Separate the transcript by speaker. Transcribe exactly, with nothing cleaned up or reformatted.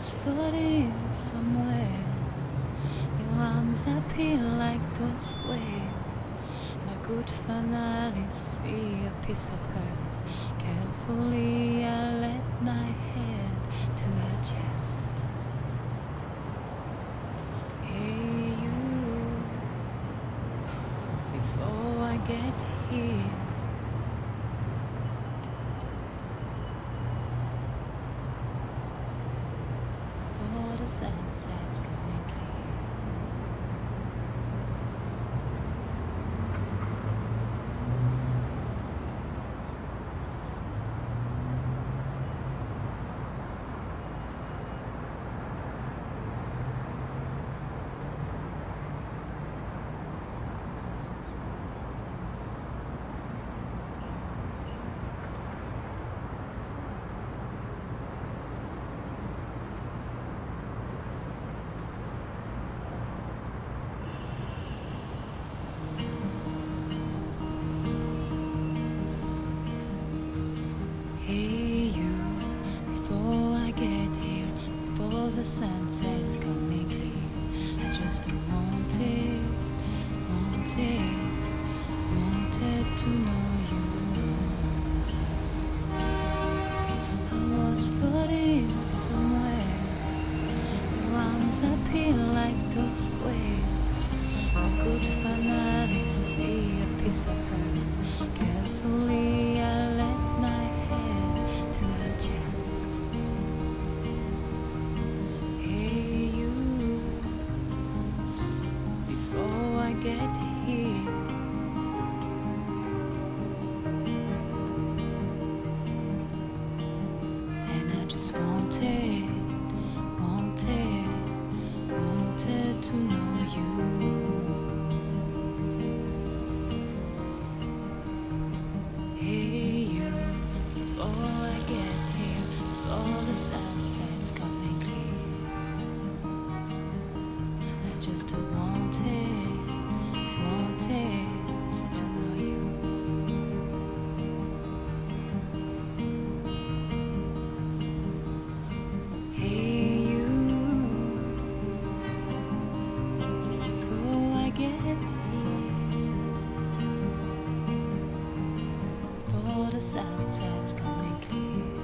Speaker 1: was floating somewhere. Your arms appear like those waves, and I could finally see a piece of hers. Carefully I let my head to her chest. Hey you, before I get here, for the sunset's coming clear. Hey you, before I get here, before the sunset's coming clear, I just wanted, wanted, wanted to know you. I was floating somewhere, your arms appear like those waves. I could finally see a piece of hers. Carefully I let my head to her chest. Hey you, before I get here, and I just wanted, wanted, wanted to know you. Hey you, before I get here, before the sunset's coming clear, I just wanted, wanted to know you. Hey you, before I get here, for the sunset's coming clear.